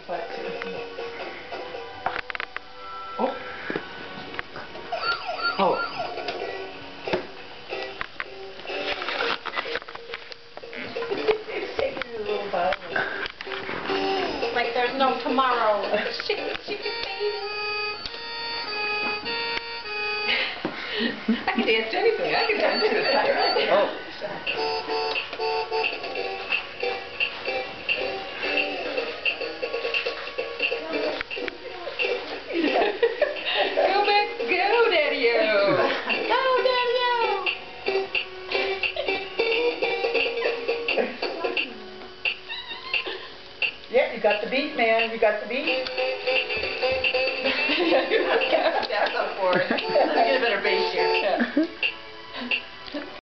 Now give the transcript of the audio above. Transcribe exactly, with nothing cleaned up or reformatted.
flat too. Oh. Oh. It's taking you a little bit. Like there's no tomorrow. Chicken, chicken baby. I can dance to anything. I can dance to it. Oh. Go back, go, Daddy-o. Go, Daddy-o. Yeah, you got the beat, man. You got the beat. That's up for it. Let me get a better bass here. Yeah.